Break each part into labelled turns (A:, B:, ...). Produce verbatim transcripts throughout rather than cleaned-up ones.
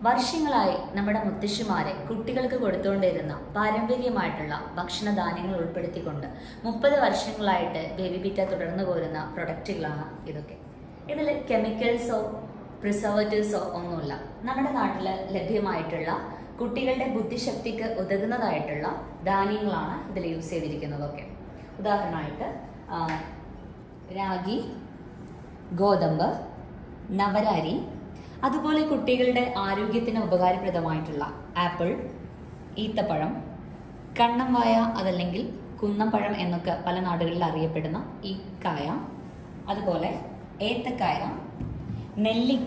A: വർഷങ്ങളായി നമ്മുടെ മുത്തശ്ശിമാരെ കുട്ടികൾക്ക് കൊടുത്തുകൊണ്ടിരുന്ന പാരമ്പര്യമായിട്ടുള്ള ഭക്ഷണധാന്യങ്ങൾ ഉൾപ്പെടുത്തിക്കൊണ്ട് മുപ്പത് വർഷങ്ങളായിട്ട് ബേബി ബിറ്റ തുടർന്നു പോരുന്ന പ്രൊഡക്റ്റുകളാണ് ഇതൊക്കെ. ഇതിൽ കെമിക്കൽസോ പ്രിസർവേറ്റീവ്സോ ഒന്നുമില്ല. നമ്മുടെ നാട്ടിൽ ലഭ്യമായിട്ടുള്ള കുട്ടികളുടെ ബുദ്ധിശക്തിക്ക് ഉതകുന്നതായിട്ടുള്ള ധാന്യങ്ങളാണ് ഇതിൽ യൂസ് ചെയ്തിരിക്കുന്നതൊക്കെ. ഉദാഹരണമായിട്ട് രാഗി, ഗോതമ്പ്, നവരാരി, അതുപോലെ കുട്ടികളുടെ ആരോഗ്യത്തിന് ഉപകാരപ്രദമായിട്ടുള്ള ആപ്പിൾ, ഈത്തപ്പഴം, കണ്ണംവായ അതല്ലെങ്കിൽ കുന്നപ്പഴം എന്നൊക്കെ പല നാടുകളിൽ അറിയപ്പെടുന്ന ഈ കായ, അതുപോലെ ഏത്തക്കായ, നെല്ലിക്ക,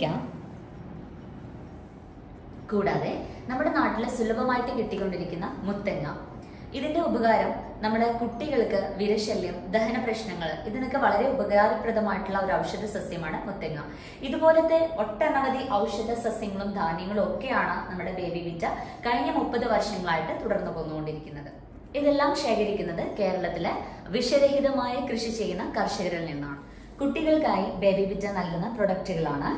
A: കൂടാതെ നമ്മുടെ നാട്ടിൽ സുലഭമായിട്ട് കിട്ടിക്കൊണ്ടിരിക്കുന്ന മുത്തങ്ങ. ഇതിന്റെ ഉപകാരം നമ്മുടെ കുട്ടികൾക്ക് വിരശല്യം, ദഹന പ്രശ്നങ്ങൾ, ഇതിനൊക്കെ വളരെ ഉപകാരപ്രദമായിട്ടുള്ള ഒരു ഔഷധ സസ്യമാണ് മുത്തങ്ങ. ഇതുപോലത്തെ ഒട്ടനവധി ഔഷധ സസ്യങ്ങളും ധാന്യങ്ങളും ഒക്കെയാണ് നമ്മുടെ ബേബി ബിറ്റ കഴിഞ്ഞ മുപ്പത് വർഷങ്ങളായിട്ട് തുടർന്നു പോന്നുകൊണ്ടിരിക്കുന്നത്. ഇതെല്ലാം ശേഖരിക്കുന്നത് കേരളത്തിലെ വിഷരഹിതമായ കൃഷി ചെയ്യുന്ന കർഷകരിൽ നിന്നാണ്. കുട്ടികൾക്കായി ബേബി ബിറ്റ നൽകുന്ന പ്രൊഡക്റ്റുകളാണ്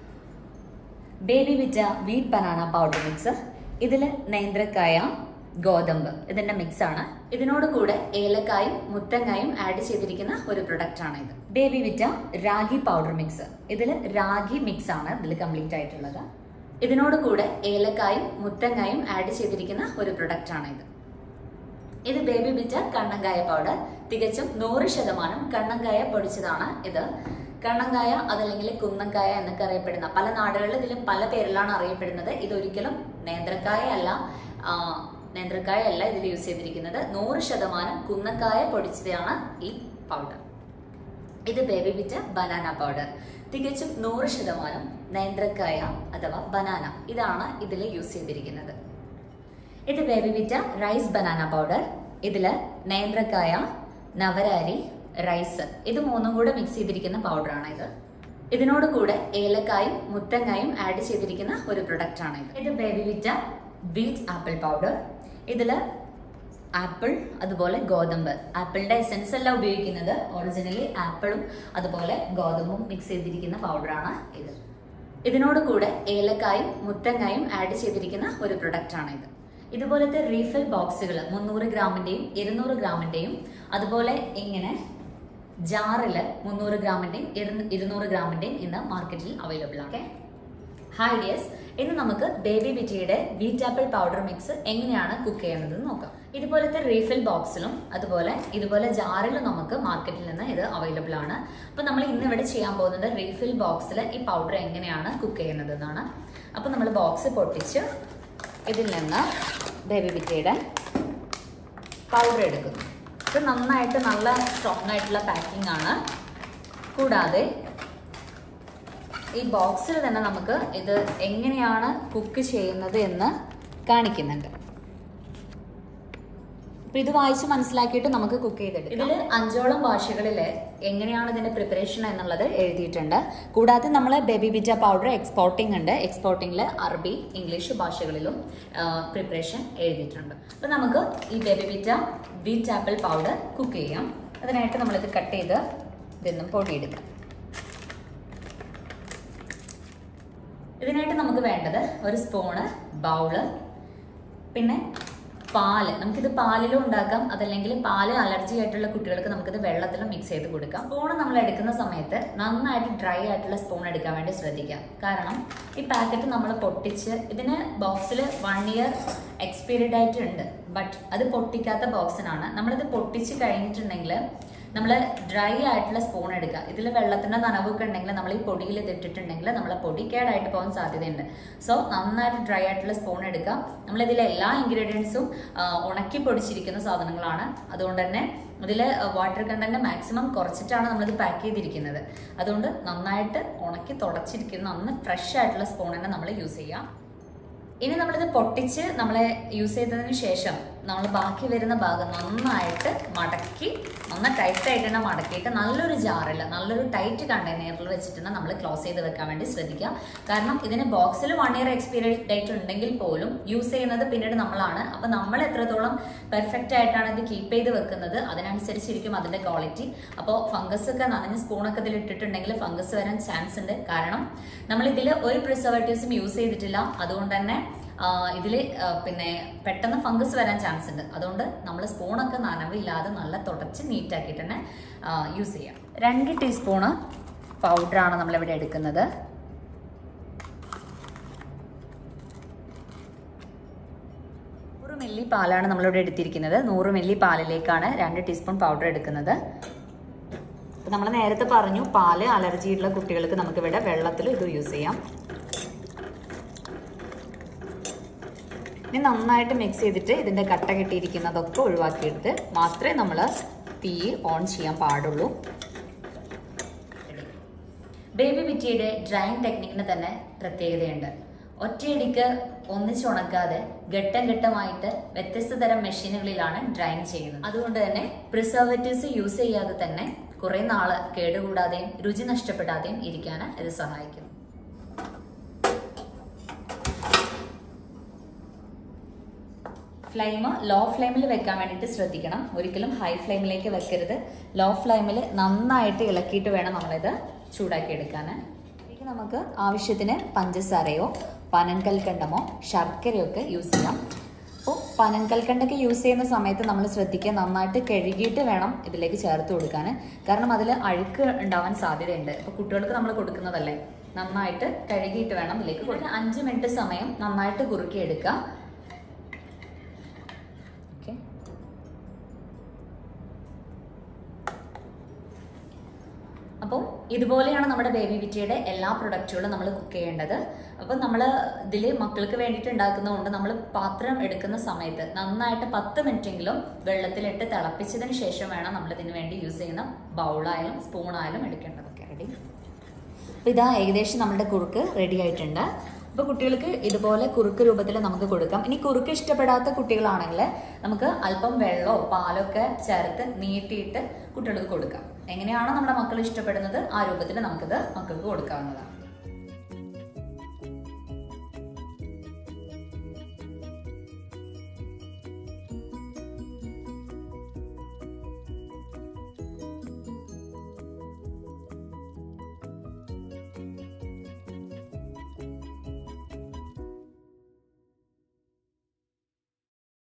A: baby ബിറ്റ wheat banana powder mix. ഇതിൽ നേന്ത്രക്കായ, ഗോതമ്പ് ഇതിന്റെ മിക്സ് ആണ്. ഇതിനോട് കൂടെ ഏലക്കായും മുത്തങ്ങയും ആഡ് ചെയ്തിരിക്കുന്ന ഒരു പ്രൊഡക്റ്റ് ആണ് ഇത്. ബേബി വിറ്റ രാഗി പൗഡർ മിക്സ്. ഇതിൽ രാഗി മിക്സ് ആണ് ഇതിൽ കംപ്ലീറ്റ് ആയിട്ടുള്ളത്. ഇതിനോട് കൂടെ ഏലക്കായും മുത്തങ്ങയും ആഡ് ചെയ്തിരിക്കുന്ന ഒരു പ്രൊഡക്റ്റ് ആണ് ഇത്. ഇത് ബേബി വിറ്റ കണ്ണങ്കായ പൗഡർ. തികച്ചും നൂറ് ശതമാനം കണ്ണങ്കായ പൊടിച്ചതാണ് ഇത്. കണ്ണങ്കായ അതല്ലെങ്കിൽ കുന്നങ്കായ എന്നൊക്കെ അറിയപ്പെടുന്ന, പല നാടുകളിൽ ഇതിലും പല പേരിലാണ് അറിയപ്പെടുന്നത്. ഇതൊരിക്കലും നേന്ത്രക്കായ അല്ല, നേന്ത്രക്കായ അല്ല ഇതിൽ യൂസ് ചെയ്തിരിക്കുന്നത്. നൂറ് ശതമാനം കുന്നക്കായ പൊടിച്ചതാണ് ഈ പൗഡർ. ഇത് ബേബി ബിറ്റ ബനാന പൗഡർ. തികച്ചും നൂറ് ശതമാനം നേന്ത്രക്കായ അഥവാ ബനാന ഇതാണ് ഇതിൽ യൂസ് ചെയ്തിരിക്കുന്നത്. ഇത് baby Bita rice banana powder. ഇതിൽ നേന്ത്രക്കായ, നവരാരി, റൈസ് ഇത് മൂന്നും കൂടെ മിക്സ് ചെയ്തിരിക്കുന്ന പൗഡറാണ് ഇത്. ഇതിനോട് കൂടെ ഏലക്കായും മുത്തങ്ങയും ആഡ് ചെയ്തിരിക്കുന്ന ഒരു പ്രൊഡക്റ്റ് ആണ് ഇത്. ഇത് baby Bita wheat apple powder. ഇതില് ആപ്പിൾ അതുപോലെ ഗോതമ്പ്, ആപ്പിളിന്റെ എസൻസ് അല്ല ഉപയോഗിക്കുന്നത്, ഒറിജിനലി ആപ്പിളും അതുപോലെ ഗോതമ്പും മിക്സ് ചെയ്തിരിക്കുന്ന പൗഡറാണ് ഇത്. ഇതിനോട് കൂടെ ഏലക്കായും മുത്തങ്ങയും ആഡ് ചെയ്തിരിക്കുന്ന ഒരു പ്രൊഡക്റ്റ് ആണ് ഇത്. ഇതുപോലത്തെ റീഫിൽ ബോക്സുകൾ മുന്നൂറ് ഗ്രാമിന്റെയും ഇരുന്നൂറ് ഗ്രാമിന്റെയും അതുപോലെ ഇങ്ങനെ ജാറില് മുന്നൂറ് ഗ്രാമിന്റെയും ഇരുന്നൂറ് ഗ്രാമിന്റെയും ഇന്ന് മാർക്കറ്റിൽ അവൈലബിൾ ആണ്. ഹായ് ഡിയേഴ്സ്, ഇന്ന് നമുക്ക് ബേബി ബിറ്റയുടെ വീറ്റ് ആപ്പിൾ പൗഡർ മിക്സ് എങ്ങനെയാണ് കുക്ക് ചെയ്യുന്നത് നോക്കാം. ഇതുപോലത്തെ റീഫിൽ ബോക്സിലും അതുപോലെ ഇതുപോലെ ജാറിലും നമുക്ക് മാർക്കറ്റിൽ നിന്ന് ഇത് അവൈലബിൾ ആണ്. അപ്പൊ നമ്മൾ ഇന്ന് ഇവിടെ ചെയ്യാൻ പോകുന്നത് റീഫിൽ ബോക്സിൽ ഈ പൗഡർ എങ്ങനെയാണ് കുക്ക് ചെയ്യുന്നത് എന്നാണ്. അപ്പൊ നമ്മൾ ബോക്സ് പൊട്ടിച്ച് ഇതിൽ നിന്ന് ബേബി ബിറ്റയുടെ പൗഡർ എടുക്കുന്നു. ഇത് നന്നായിട്ട് നല്ല സ്ട്രോങ് ആയിട്ടുള്ള പാക്കിംഗ് ആണ്. കൂടാതെ ഈ ബോക്സിൽ തന്നെ നമുക്ക് ഇത് എങ്ങനെയാണ് കുക്ക് ചെയ്യുന്നത് എന്ന് കാണിക്കുന്നുണ്ട്. അപ്പൊ ഇത് വായിച്ച് മനസ്സിലാക്കിയിട്ട് നമുക്ക് കുക്ക് ചെയ്തെടുക്കാം. ഇതിൽ അഞ്ചോളം ഭാഷകളിൽ എങ്ങനെയാണ് ഇതിന്റെ പ്രിപ്പറേഷൻ എന്നുള്ളത് എഴുതിയിട്ടുണ്ട്. കൂടാതെ നമ്മൾ ബേബി ബിറ്റ പൗഡർ എക്സ്പോർട്ടിംഗ് ഉണ്ട്. എക്സ്പോർട്ടിംഗിൽ അറബി, ഇംഗ്ലീഷ് ഭാഷകളിലും പ്രിപ്പറേഷൻ എഴുതിയിട്ടുണ്ട്. അപ്പൊ നമുക്ക് ഈ baby ബിറ്റ wheat apple powder cook ചെയ്യാം. അതിനായിട്ട് നമ്മളിത് കട്ട് ചെയ്ത് ഇതൊന്നും പൊടിയെടുക്കാം. ഇതിനായിട്ട് നമുക്ക് വേണ്ടത് ഒരു സ്പൂണ്, ബൗള്, പിന്നെ പാല്. നമുക്കിത് പാലിലും ഉണ്ടാക്കാം, അതല്ലെങ്കിൽ പാല് അലർജി ആയിട്ടുള്ള കുട്ടികൾക്ക് നമുക്കിത് വെള്ളത്തിലും മിക്സ് ചെയ്ത് കൊടുക്കാം. സ്പൂണ് നമ്മൾ എടുക്കുന്ന സമയത്ത് നന്നായിട്ട് ഡ്രൈ ആയിട്ടുള്ള സ്പൂൺ എടുക്കാൻ വേണ്ടി ശ്രദ്ധിക്കാം. കാരണം ഈ പാക്കറ്റ് നമ്മൾ പൊട്ടിച്ച്, ഇതിന് ബോക്സിൽ വൺ ഇയർ എക്സ്പയറി ഡേറ്റ് ഉണ്ട്, ബട്ട് അത് പൊട്ടിക്കാത്ത ബോക്സിനാണ്. നമ്മളിത് പൊട്ടിച്ച് കഴിഞ്ഞിട്ടുണ്ടെങ്കിൽ നമ്മൾ ഡ്രൈ ആയിട്ടുള്ള സ്പൂൺ എടുക്കുക. ഇതിൽ വെള്ളത്തിന്റെ നനവൊക്കെ ഉണ്ടെങ്കിൽ നമ്മൾ ഈ പൊടിയിൽ ഇതിട്ടിട്ടുണ്ടെങ്കിൽ നമ്മളെ പൊടി കേടായിട്ട് പോകാൻ സാധ്യതയുണ്ട്. സോ നന്നായിട്ട് ഡ്രൈ ആയിട്ടുള്ള സ്പൂൺ എടുക്കുക. നമ്മളിതിലെ എല്ലാ ഇൻഗ്രീഡിയൻസും ഉണക്കി പൊടിച്ചിരിക്കുന്ന സാധനങ്ങളാണ്. അതുകൊണ്ട് തന്നെ ഇതിൽ വാട്ടർ കണ്ടന്റ് മാക്സിമം കുറച്ചിട്ടാണ് നമ്മളിത് പാക്ക് ചെയ്തിരിക്കുന്നത്. അതുകൊണ്ട് നന്നായിട്ട് ഉണക്കി തുടച്ചിരിക്കുന്ന നന്ന ഫ്രഷ് ആയിട്ടുള്ള സ്പൂൺ തന്നെ നമ്മൾ യൂസ് ചെയ്യാം. ഇനി നമ്മളിത് പൊട്ടിച്ച് നമ്മളെ യൂസ് ചെയ്തതിന് ശേഷം നമ്മൾ ബാക്കി വരുന്ന ഭാഗം നന്നായിട്ട് മടക്കി നന്നായി ടൈറ്റായിട്ട് തന്നെ മടക്കിയിട്ട് നല്ലൊരു ജാറിൽ നല്ലൊരു ടൈറ്റ് കണ്ടെയ്നറിൽ വെച്ചിട്ട് തന്നെ നമ്മൾ ക്ലോസ് ചെയ്ത് വെക്കാൻ വേണ്ടി ശ്രദ്ധിക്കുക. കാരണം ഇതിന് ബോക്സിൽ വൺ ഇയർ എക്സ്പയറി ഡേറ്റ് ഉണ്ടെങ്കിൽ പോലും യൂസ് ചെയ്യുന്നത് പിന്നീട് നമ്മളാണ്. അപ്പം നമ്മൾ എത്രത്തോളം പെർഫെക്റ്റ് ആയിട്ടാണ് ഇത് കീപ്പ് ചെയ്ത് വെക്കുന്നത് അതിനനുസരിച്ചിരിക്കും അതിൻ്റെ ക്വാളിറ്റി. അപ്പോൾ ഫംഗസ് ഒക്കെ നനഞ്ഞ് സ്പൂണൊക്കെ ഇതിൽ ഇട്ടിട്ടുണ്ടെങ്കിൽ ഫംഗസ് വരാൻ ചാൻസ് ഉണ്ട്. കാരണം നമ്മൾ ഇതിൽ ഒരു പ്രിസർവേറ്റീവ്സും യൂസ് ചെയ്തിട്ടില്ല. അതുകൊണ്ട് തന്നെ ഇതിൽ പിന്നെ പെട്ടെന്ന് ഫംഗസ് വരാൻ ചാൻസ് ഉണ്ട്. അതുകൊണ്ട് നമ്മൾ സ്പൂണൊക്കെ നനവില്ലാതെ നല്ല തുടച്ച് നീറ്റാക്കിയിട്ട് തന്നെ യൂസ് ചെയ്യാം. രണ്ട് ടീസ്പൂണ് പൗഡറാണ് നമ്മളിവിടെ എടുക്കുന്നത്. നൂറ് മില്ലി പാലാണ് നമ്മളിവിടെ എടുത്തിരിക്കുന്നത്. നൂറ് മില്ലി പാലിലേക്കാണ് രണ്ട് ടീസ്പൂൺ പൗഡർ എടുക്കുന്നത്. അപ്പം നമ്മൾ നേരത്തെ പറഞ്ഞു പാല് അലർജിയുള്ള കുട്ടികൾക്ക് നമുക്കിവിടെ വെള്ളത്തിൽ ഇത് യൂസ് ചെയ്യാം. ഇനി നന്നായിട്ട് മിക്സ് ചെയ്തിട്ട് ഇതിൻ്റെ കട്ട കെട്ടിയിരിക്കുന്നതൊക്കെ ഒഴിവാക്കിയിട്ട് മാത്രമേ നമ്മൾ തീ ഓൺ ചെയ്യാൻ പാടുള്ളൂ. ബേബി വിറ്റിയുടെ ഡ്രൈയിങ് ടെക്നിക്കിന് തന്നെ പ്രത്യേകതയുണ്ട്. ഒറ്റയടിക്ക് ഒന്നിച്ചുണക്കാതെ ഘട്ടം ഘട്ടമായിട്ട് വ്യത്യസ്ത തരം മെഷീനുകളിലാണ് ഡ്രൈയിങ് ചെയ്യുന്നത്. അതുകൊണ്ട് തന്നെ പ്രിസർവേറ്റീവ്സ് യൂസ് ചെയ്യാതെ തന്നെ കുറെ നാള് കേടുകൂടാതെയും രുചി നഷ്ടപ്പെടാതെയും ഇരിക്കാൻ ഇത് സഹായിക്കും. ഫ്ലെയിം ലോ ഫ്ലെയിമിൽ വെക്കാൻ വേണ്ടിയിട്ട് ശ്രദ്ധിക്കണം. ഒരിക്കലും ഹൈ ഫ്ലെയിമിലേക്ക് വെക്കരുത്. ലോ ഫ്ലെയിമിൽ നന്നായിട്ട് ഇളക്കിയിട്ട് വേണം നമ്മളിത് ചൂടാക്കി എടുക്കാൻ. ഇതിലേക്ക് നമുക്ക് ആവശ്യത്തിന് പഞ്ചസാരയോ പനങ്കൽക്കണ്ടമോ ശർക്കരയോ ഒക്കെ യൂസ് ചെയ്യാം. അപ്പോൾ പനങ്കൽക്കണ്ടൊക്കെ യൂസ് ചെയ്യുന്ന സമയത്ത് നമ്മൾ ശ്രദ്ധിക്കുക നന്നായിട്ട് കഴുകിയിട്ട് വേണം ഇതിലേക്ക് ചേർത്ത് കൊടുക്കാൻ. കാരണം അതിൽ അഴുക്ക് ഉണ്ടാവാൻ സാധ്യതയുണ്ട്. അപ്പോൾ കുട്ടികൾക്ക് നമ്മൾ കൊടുക്കുന്നതല്ലേ, നന്നായിട്ട് കഴുകിയിട്ട് വേണം ഇതിലേക്ക് കൊടുക്കാൻ. അഞ്ച് മിനിറ്റ് സമയം നന്നായിട്ട് കുറുക്കി എടുക്കുക. അപ്പോൾ ഇതുപോലെയാണ് നമ്മുടെ ബേബി വിറ്റിയുടെ എല്ലാ പ്രൊഡക്റ്റുകളും നമ്മൾ കുക്ക് ചെയ്യേണ്ടത്. അപ്പോൾ നമ്മൾ ഇതിൽ മക്കൾക്ക് വേണ്ടിയിട്ട് ഉണ്ടാക്കുന്നതുകൊണ്ട് നമ്മൾ പാത്രം എടുക്കുന്ന സമയത്ത് നന്നായിട്ട് പത്ത് മിനിറ്റെങ്കിലും വെള്ളത്തിലിട്ട് തിളപ്പിച്ചതിന് ശേഷം വേണം നമ്മൾ ഇതിന് വേണ്ടി യൂസ് ചെയ്യുന്ന ബൗളായാലും സ്പൂണായാലും എടുക്കേണ്ടതൊക്കെ. റെഡി. അപ്പോൾ ഇതാ ഏകദേശം നമ്മുടെ കുറുക്ക് റെഡി ആയിട്ടുണ്ട്. അപ്പോൾ കുട്ടികൾക്ക് ഇതുപോലെ കുറുക്ക് രൂപത്തിൽ നമുക്ക് കൊടുക്കാം. ഇനി കുറുക്ക് ഇഷ്ടപ്പെടാത്ത കുട്ടികളാണെങ്കിൽ നമുക്ക് അല്പം വെള്ളമോ പാലോ ഒക്കെ ചേർത്ത് നീട്ടിയിട്ട് കുട്ടികൾക്ക് കൊടുക്കാം. എങ്ങനെയാണോ നമ്മുടെ മക്കൾ ഇഷ്ടപ്പെടുന്നത് ആ രൂപത്തിൽ നമുക്കിത് മക്കൾക്ക് കൊടുക്കാവുന്നതാണ്.